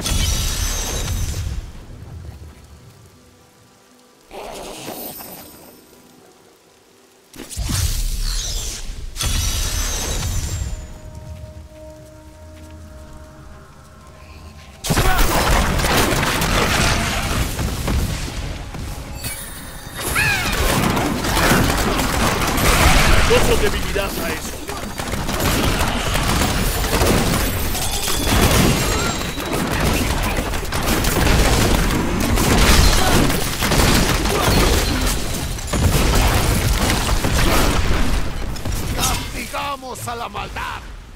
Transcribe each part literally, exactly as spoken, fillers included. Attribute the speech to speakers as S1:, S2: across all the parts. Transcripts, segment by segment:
S1: No sobrevivirás a eso.
S2: ¡Castigamos a la maldad!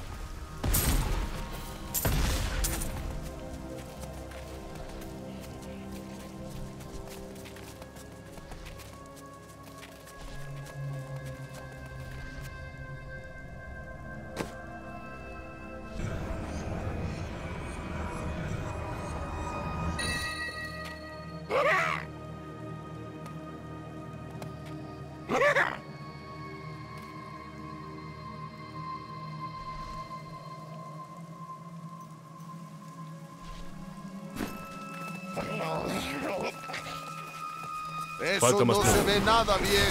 S2: Eso
S1: Falta más
S2: no
S1: tiempo.
S2: se ve nada bien.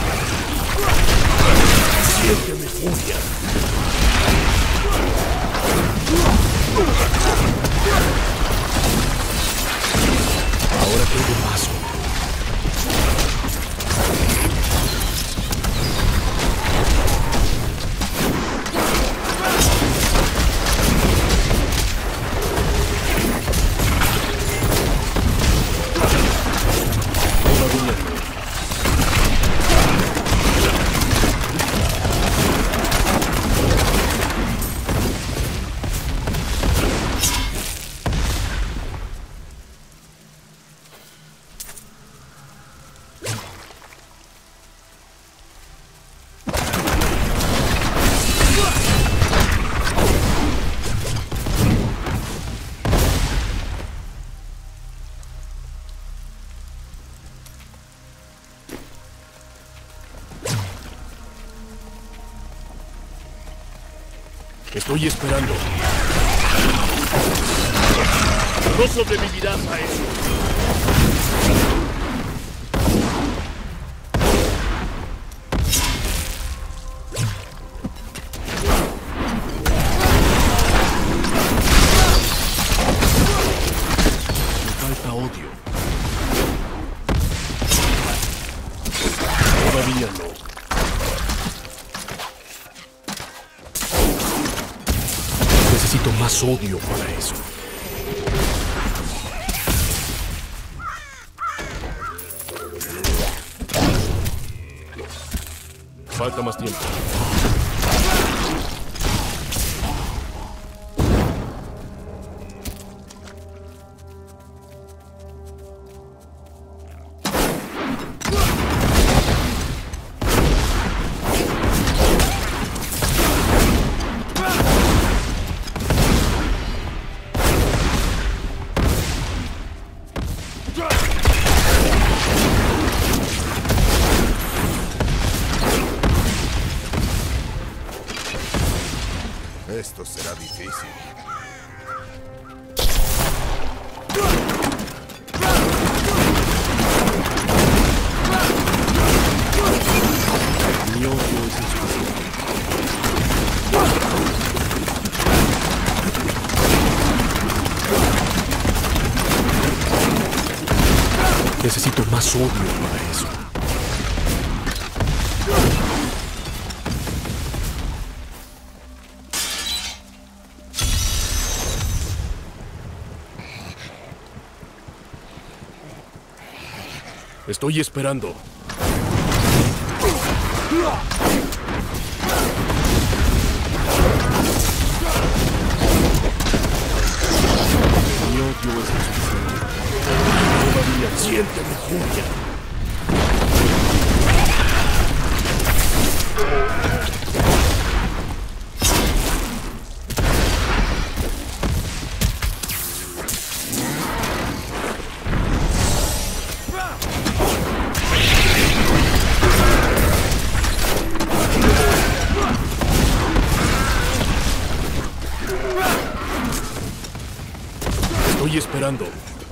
S1: Siente mi furia. Ahora tengo paso. Estoy esperando. No sobrevivirás a eso. Me falta odio. Todavía no. Necesito más odio para eso. Falta más tiempo.
S2: Esto será difícil.
S1: Mi odio es insuficiente. Necesito más odio para eso. Estoy esperando. Mi odio es insuficiente. Todavía siente mi furia. Estoy Estoy esperando.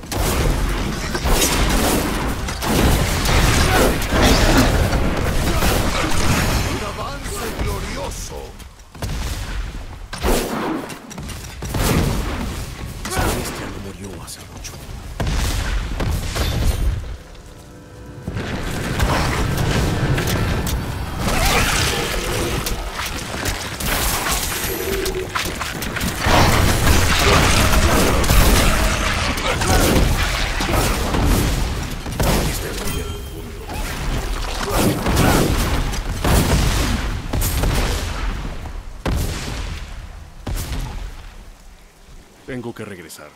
S2: Un avance glorioso.
S1: Esa bestia no murió hace mucho. Tengo que regresar.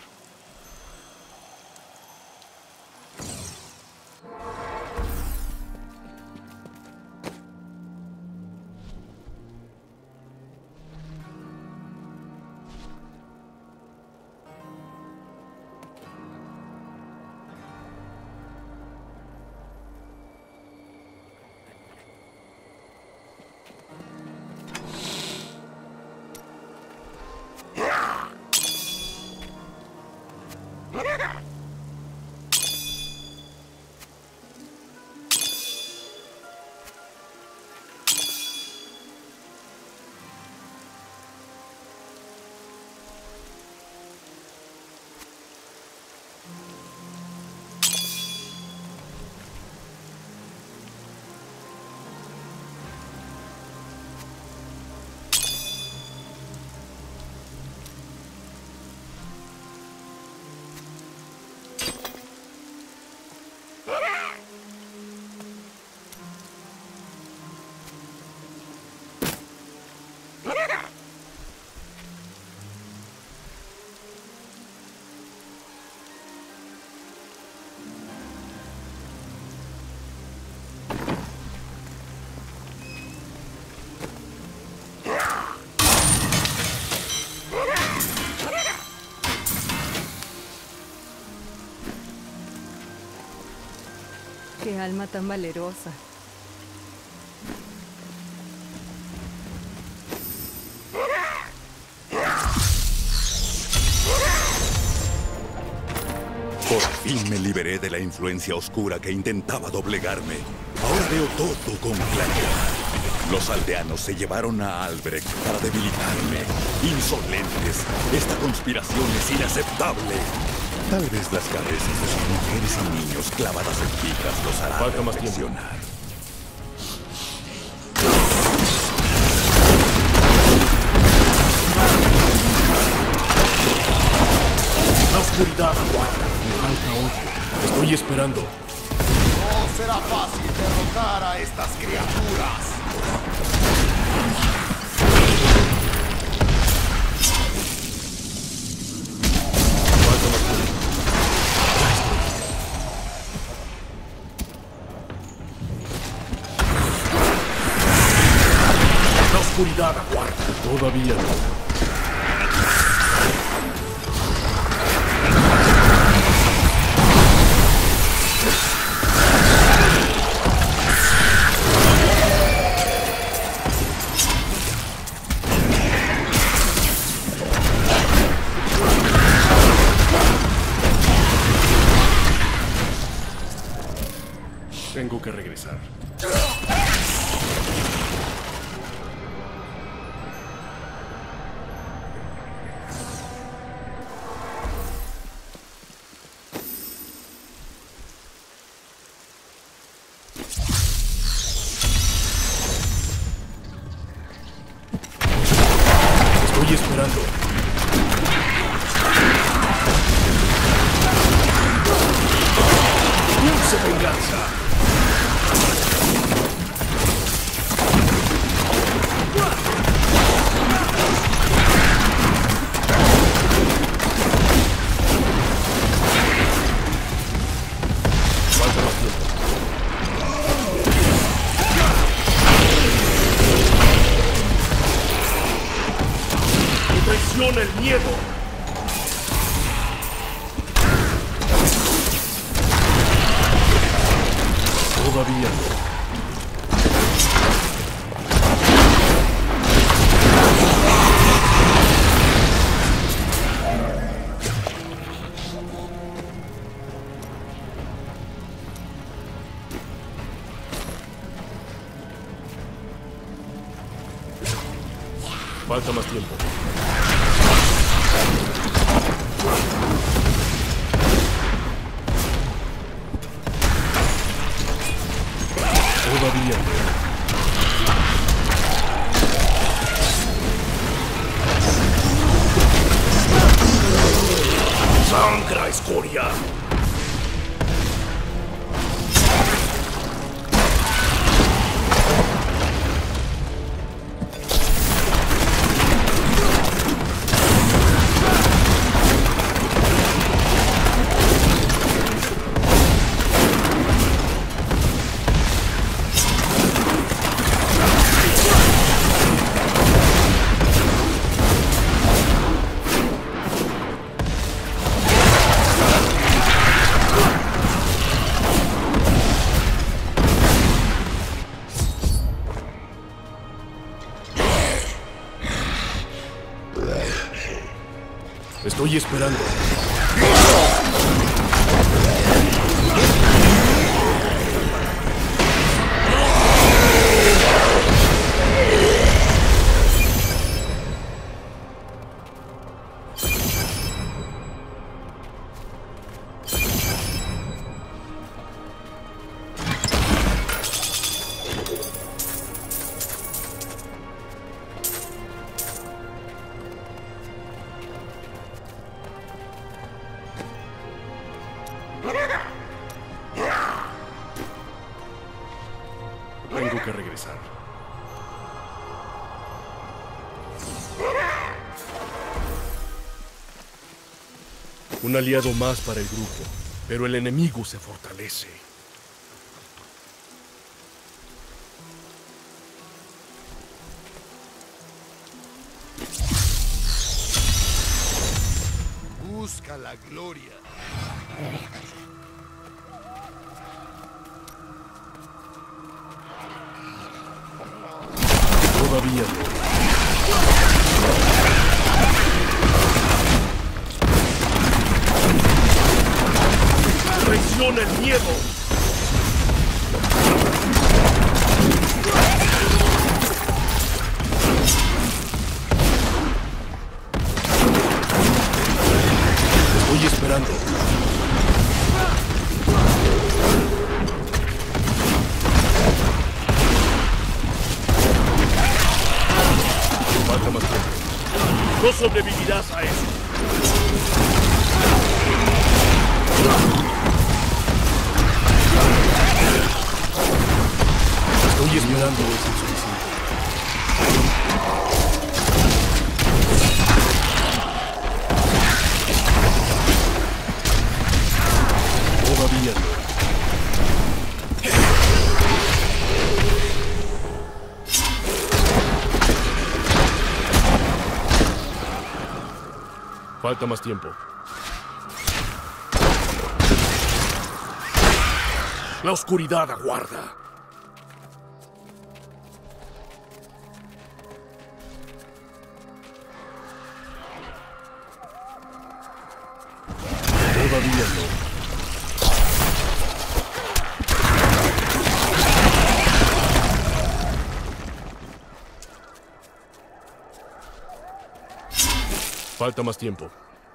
S3: Qué alma tan valerosa.
S4: Por fin me liberé de la influencia oscura que intentaba doblegarme. Ahora veo todo con claridad. Los aldeanos se llevaron a Albrecht para debilitarme. Insolentes. Esta conspiración es inaceptable. Tal vez las cabezas de sus mujeres y niños clavadas en picas los harán
S1: Falta más tiempo.
S4: reflexionar.
S1: La oscuridad aguarda. Me falta odio. Estoy esperando.
S2: No será fácil derrotar a estas criaturas.
S1: Falta más tiempo. La oscuridad aguarda. Todavía no. Tengo que regresar. Estoy esperando. Dulce venganza. Falta más tiempo. ¡Me traiciona el miedo! Todavía no. Todavía no. ¡Sangra, escoria! Estoy esperando. Tengo que regresar. Un aliado más para el grupo, pero el enemigo se fortalece.
S2: Busca la gloria.
S1: Todavía no. ¡Traiciona el miedo! Estoy esperando. Falta más tiempo. No sobrevivirás a eso. Estoy esperando, es insuficiente. Todavía no. Falta más tiempo. La oscuridad aguarda. Todavía no. Falta más tiempo.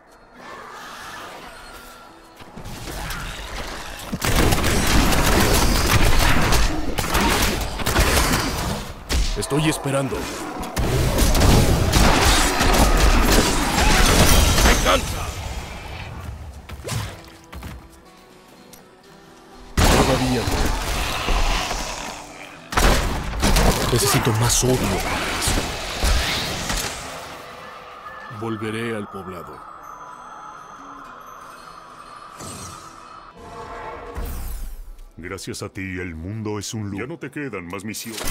S1: Estoy esperando. ¡Venganza! Todavía no. Necesito más odio para eso. Volveré al poblado.
S5: Gracias a ti, el mundo es un lugar. Ya no te quedan más misiones.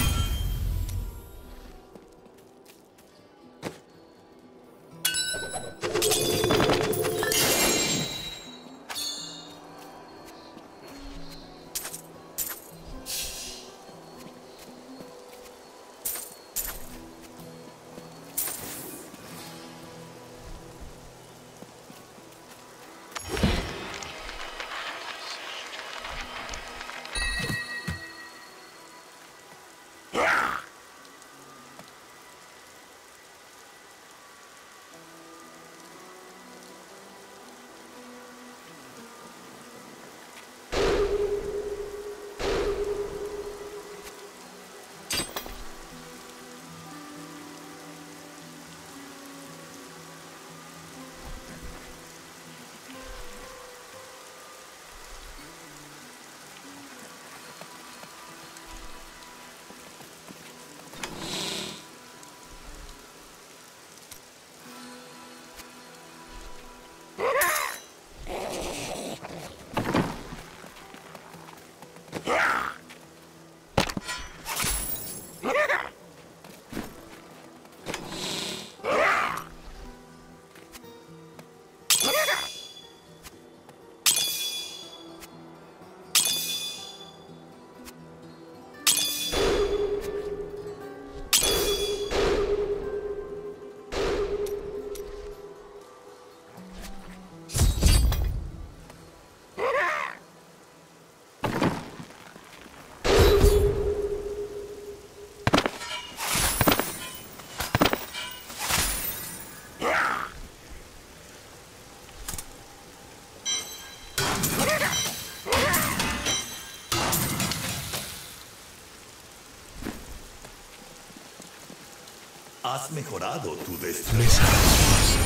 S2: Has mejorado tu
S1: Me
S2: destreza.
S1: satisface.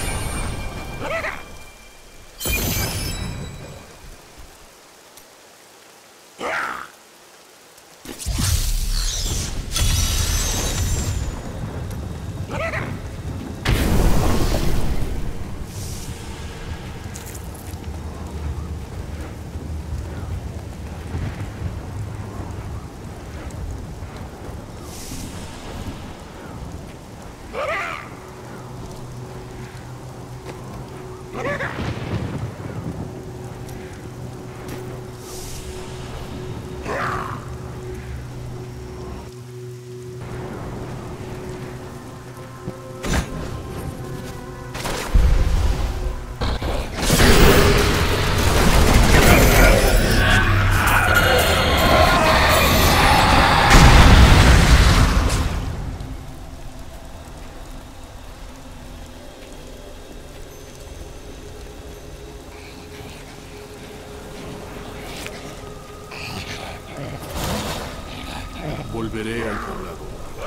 S1: Volveré al poblado.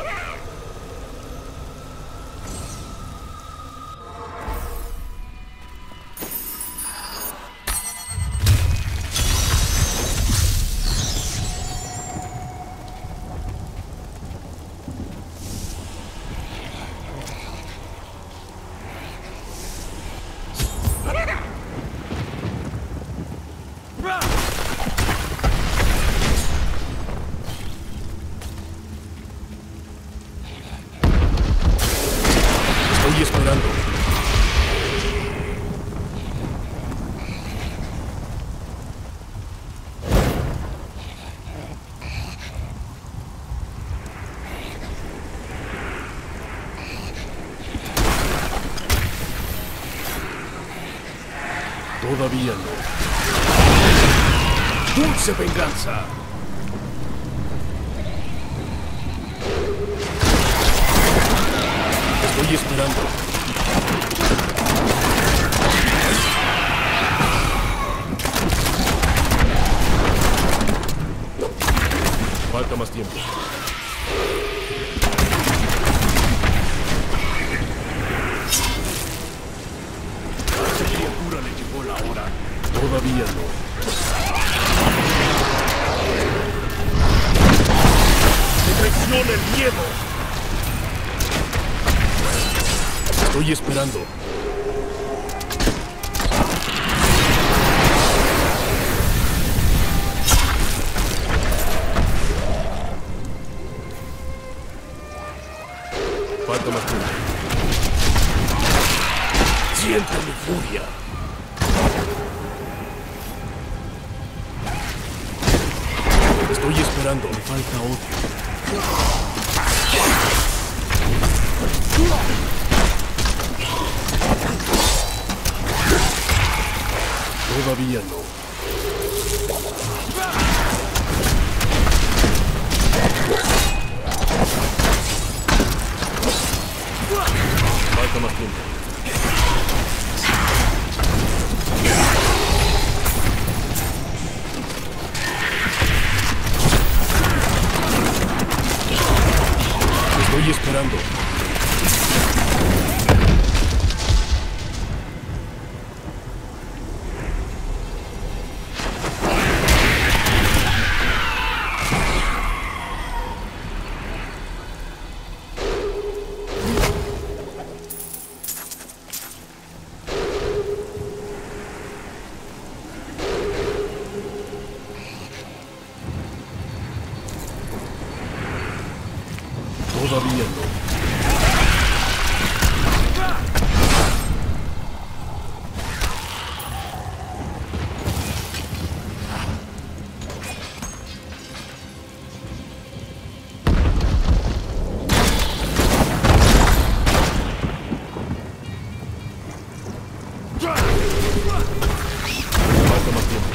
S1: Estoy esperando. Todavía no. ¡Dulce venganza! Estoy esperando. Falta más tiempo. A esa criatura le llegó la hora. Todavía no. ¡Me traiciona el miedo! Estoy esperando. Falta más tiempo. Siente mi furia. Estoy esperando. Me falta otro. Todavía no. Falta más tiempo. Estoy esperando. Todavía no. Falta más tiempo.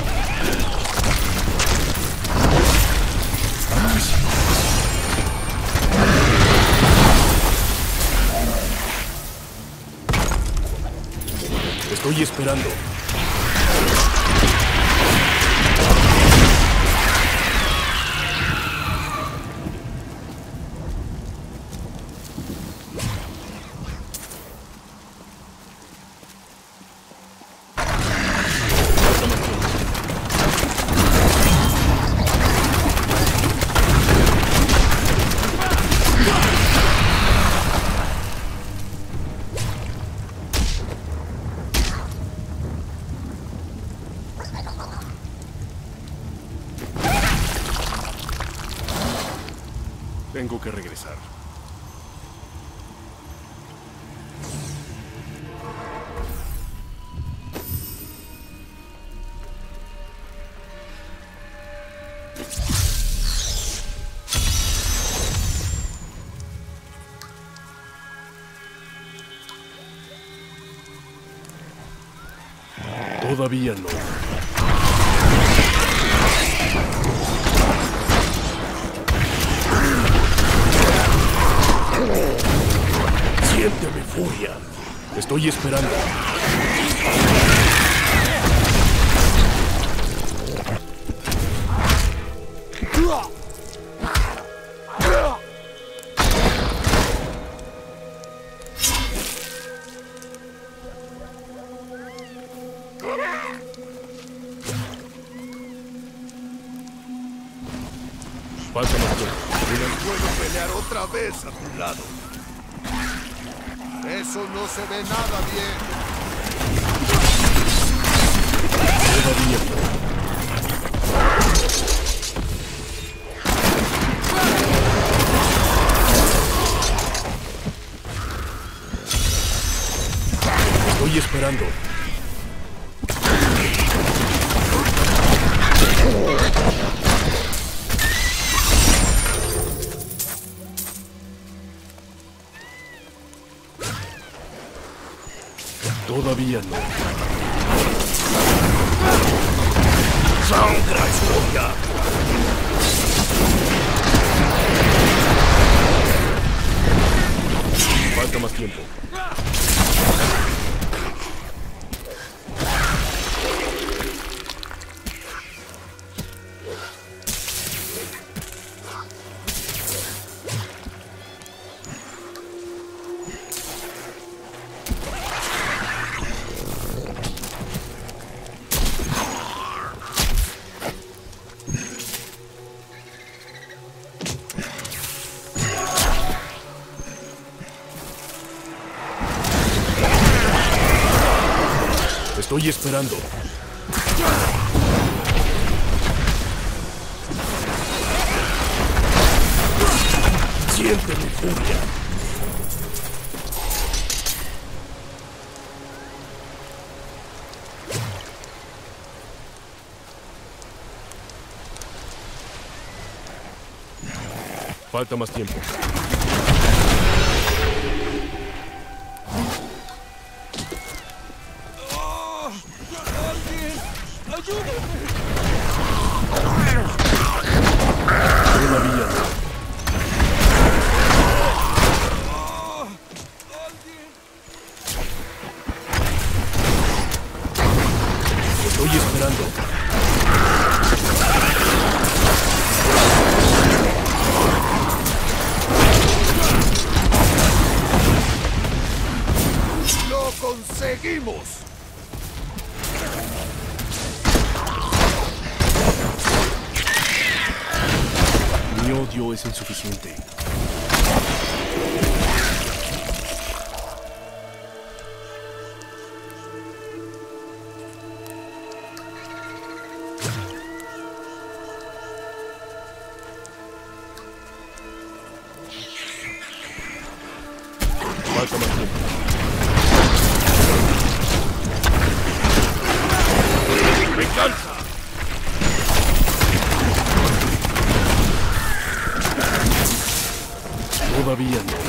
S1: Estoy esperando. Tengo que regresar. Todavía no. Siente mi furia. Estoy esperando. Falta más tiempo.
S2: Puedo pelear otra vez a tu lado. Eso no se ve nada bien.
S1: Todavía no. Estoy esperando. Todavía no. ¡Sangra, historia! Falta más tiempo. Estoy esperando. Siente mi furia. Falta más tiempo. Todavía no. Estoy esperando.
S2: ¡Lo conseguimos!
S1: Mi odio es insuficiente. Falta más tiempo. ¡Venganza! Todavía no.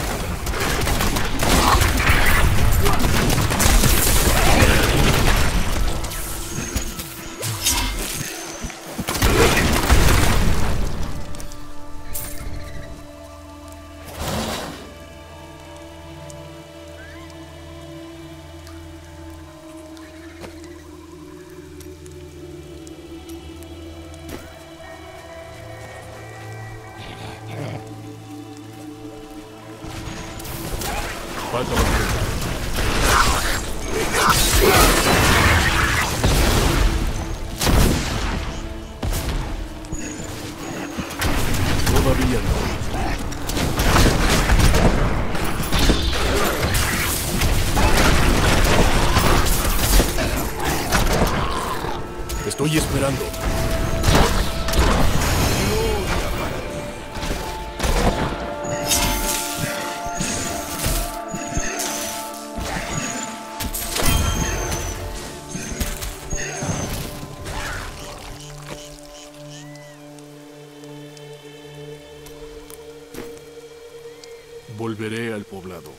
S1: Falta más tiempo. Todavía no. Estoy esperando. Volveré al poblado.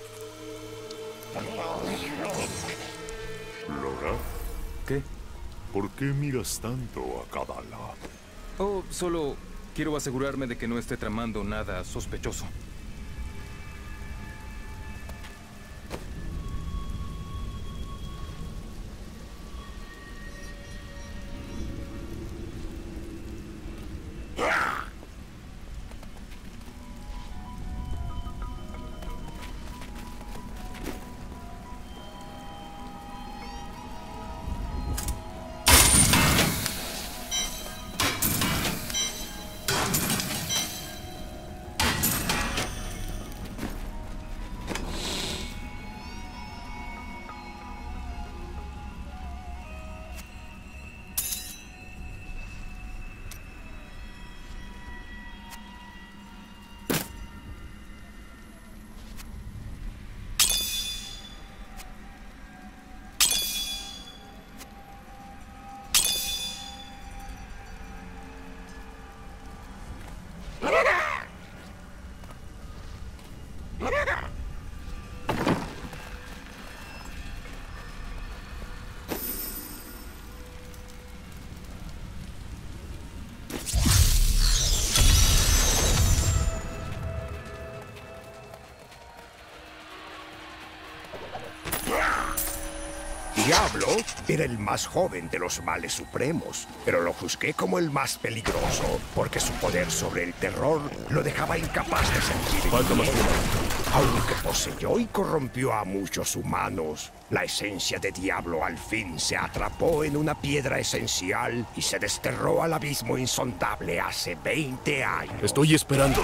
S5: ¿Lora?
S6: ¿Qué?
S5: ¿Por qué miras tanto a Kadala?
S6: Oh, solo quiero asegurarme de que no esté tramando nada sospechoso.
S7: Diablo era el más joven de los males supremos, pero lo juzgué como el más peligroso, porque su poder sobre el terror lo dejaba incapaz de sentir
S1: Falta más
S7: miedo.
S1: tiempo.
S7: Aunque poseyó y corrompió a muchos humanos, la esencia de Diablo al fin se atrapó en una piedra esencial y se desterró al abismo insondable hace veinte años.
S1: Estoy esperando.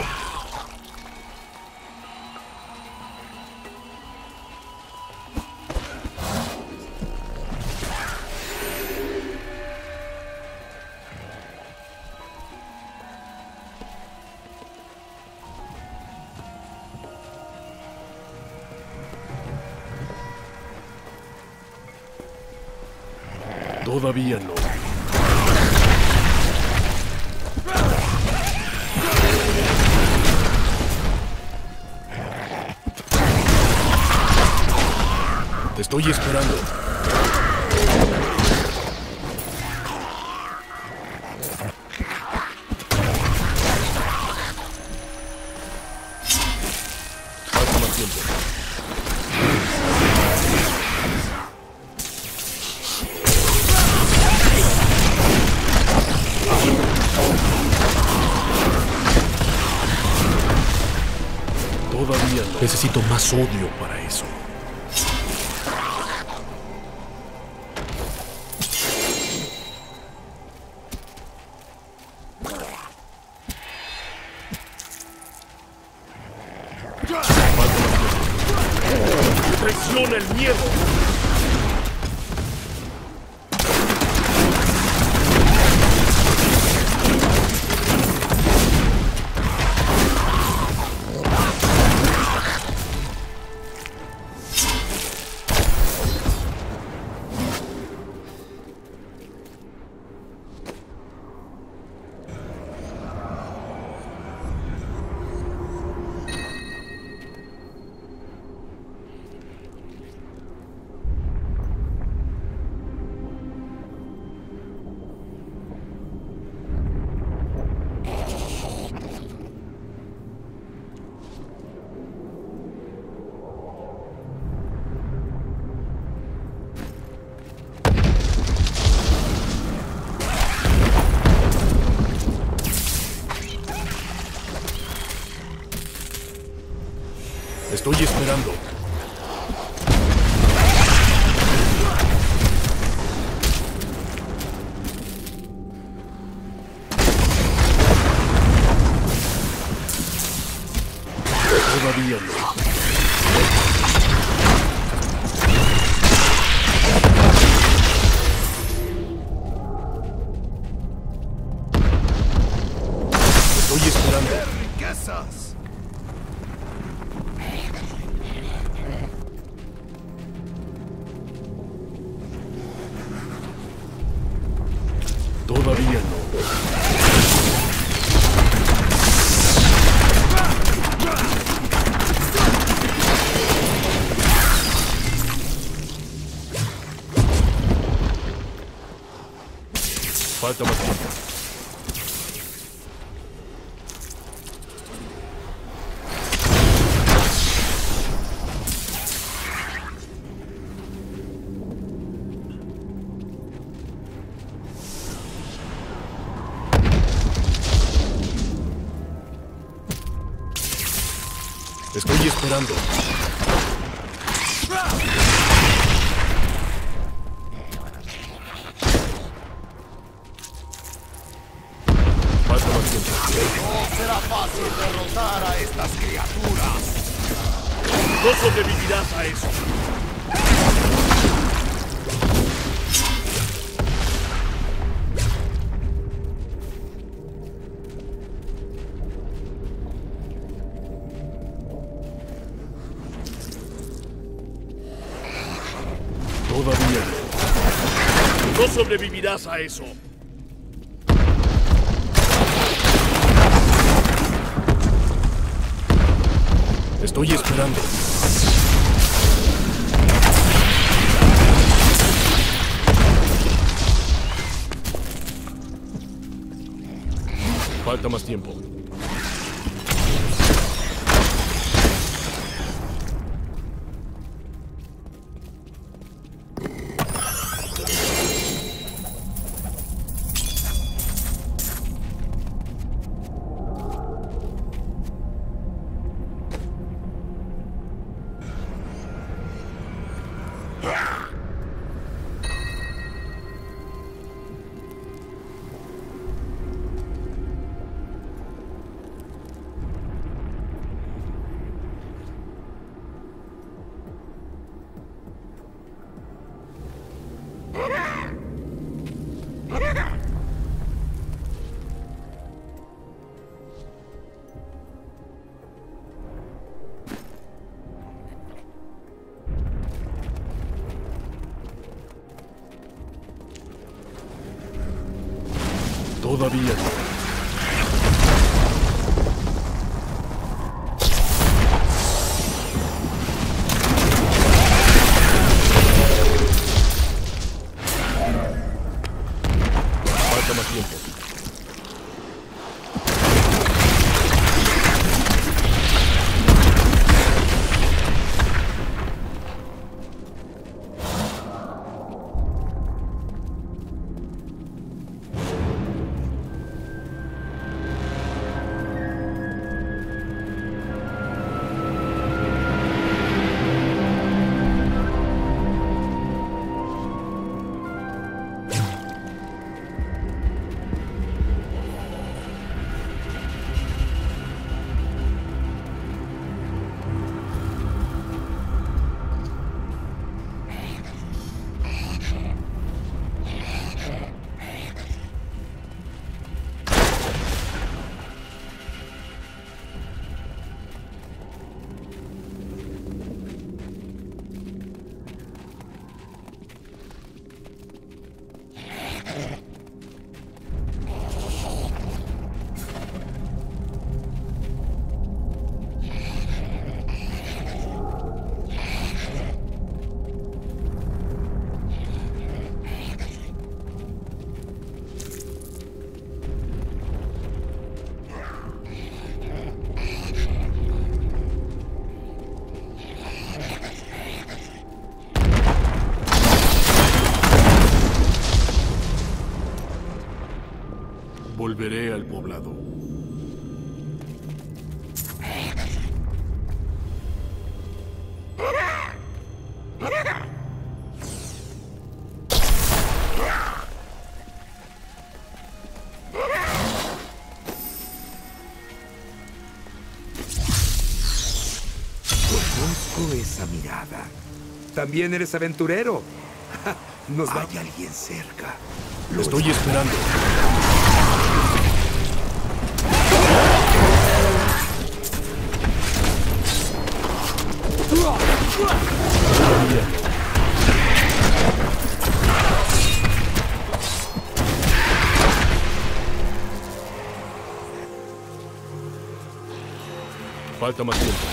S1: Todavía no. Te estoy esperando. Falta más tiempo. Todavía no. Necesito más odio para eso. ¡Me traiciona el miedo! Estoy esperando. Todavía no. Estoy esperando.
S2: ¡Riquezas!
S1: Todavía no. Falta más tiempo. Estoy esperando. Falta más tiempo.
S2: No será fácil derrotar a estas criaturas.
S1: No sobrevivirás a eso. Todavía no. No sobrevivirás a eso. Estoy esperando. Falta más tiempo. Todavía no. Falta más tiempo. Volveré al poblado.
S7: Conozco esa mirada. También eres aventurero. Nos va... Hay alguien cerca.
S1: Lo estoy esperando. Falta más tiempo.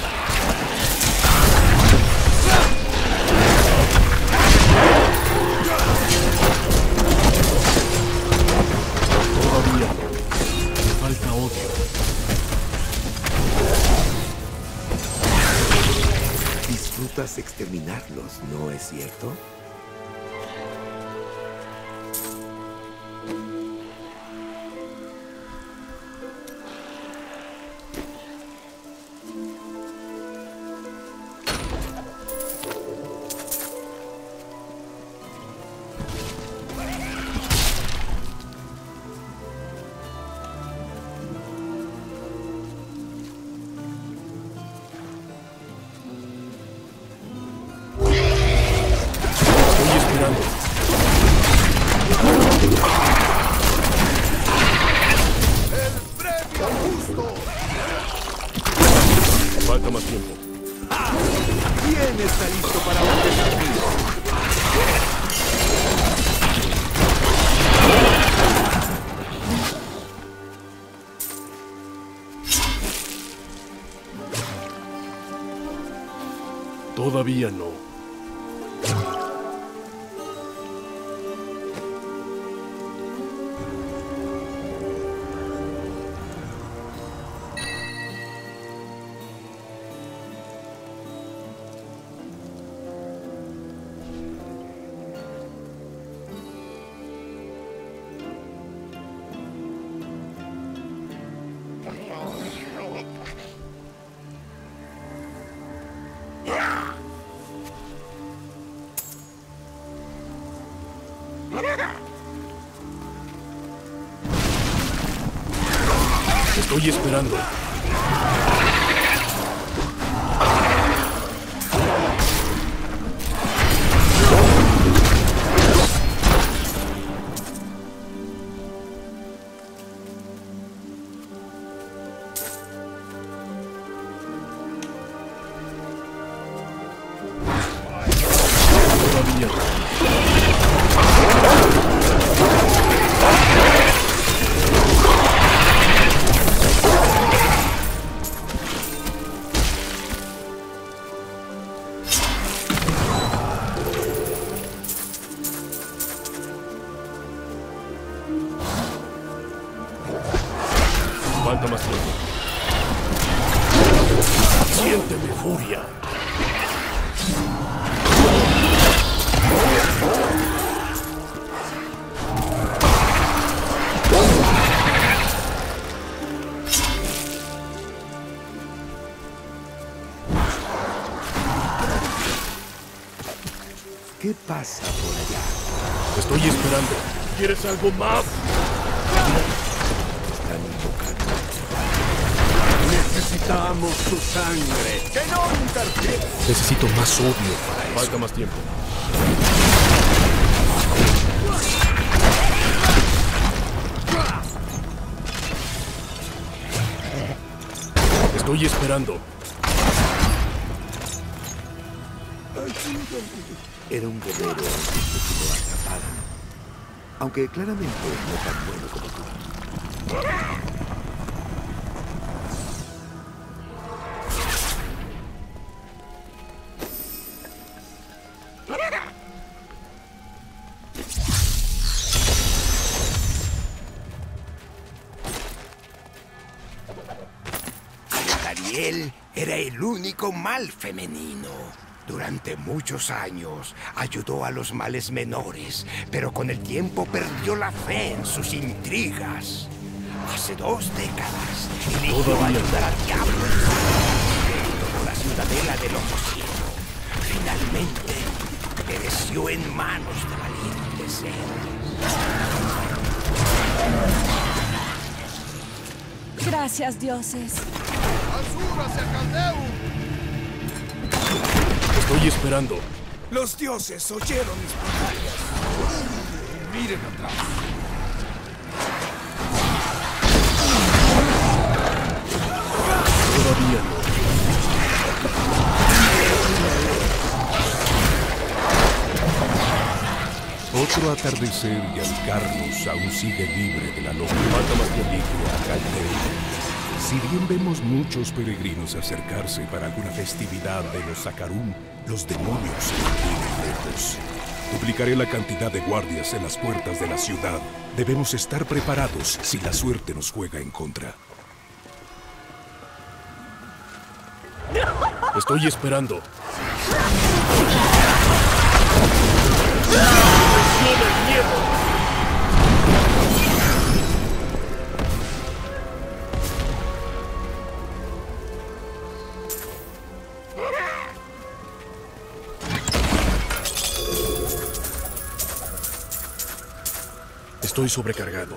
S7: ¿no es cierto?
S1: Falta más tiempo.
S7: ¿Quién está listo para un desafío?
S1: Todavía no. Estoy esperando. Todavía no. Falta más tiempo. Siente mi furia.
S7: ¿Qué pasa por allá?
S1: Estoy esperando. ¿Quieres algo más?
S7: Están invocando. Necesitamos su sangre. ¡Que no interfiera!
S1: Necesito más odio para eso. Falta más tiempo. Estoy esperando.
S7: Era un guerrero antes de que lo atraparan. Aunque claramente no tan bueno como tú. Ariel era el único mal femenino. Durante muchos años ayudó a los males menores, pero con el tiempo perdió la fe en sus intrigas. Hace dos décadas eligió ayudar al diablo por la ciudadela del Ojo Ciego. Finalmente pereció en manos de valientes héroes.
S3: Gracias, dioses.
S2: ¡Azur hacia Caldeu!
S1: Estoy esperando.
S7: Los dioses oyeron mis plegarias. Miren atrás.
S1: Todavía no.
S8: Otro atardecer y Alcarnos aún sigue libre de la locura.
S1: Falta más tiempo.
S8: A Caldeu. Si bien vemos muchos peregrinos acercarse para alguna festividad de los Sakarum, los demonios se mantienen lejos. Duplicaré la cantidad de guardias en las puertas de la ciudad. Debemos estar preparados si la suerte nos juega en contra.
S1: Estoy esperando. Estoy sobrecargado.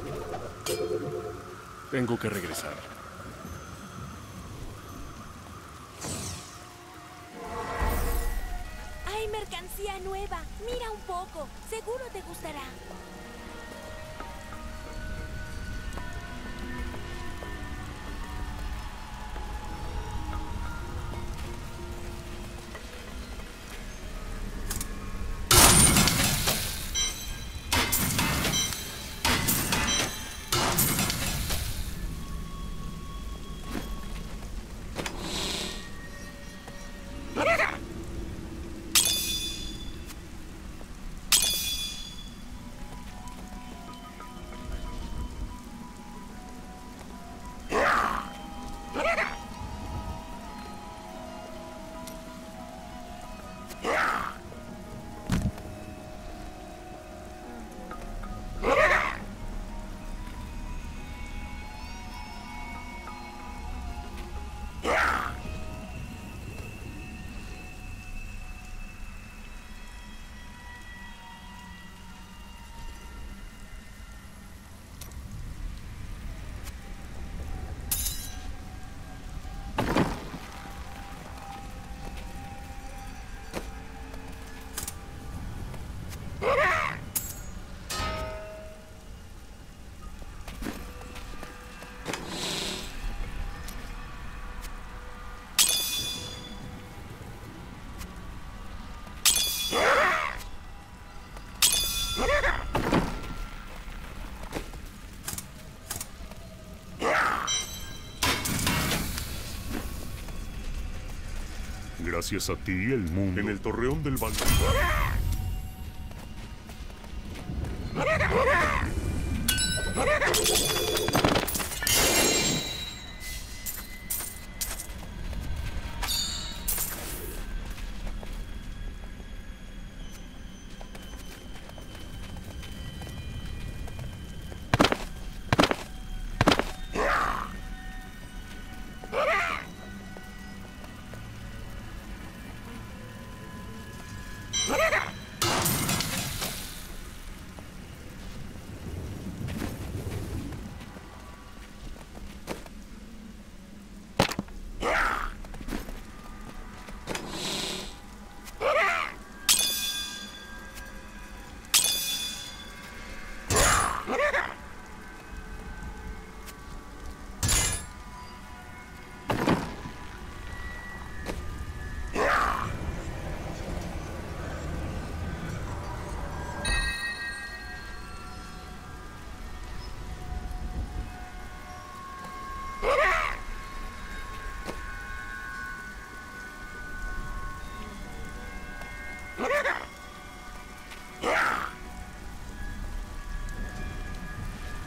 S1: Tengo que regresar.
S9: Hay mercancía nueva. Mira un poco. Seguro te gustará.
S5: Gracias a ti, el mundo. En el torreón del balcón.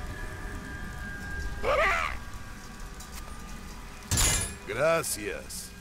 S2: Gracias.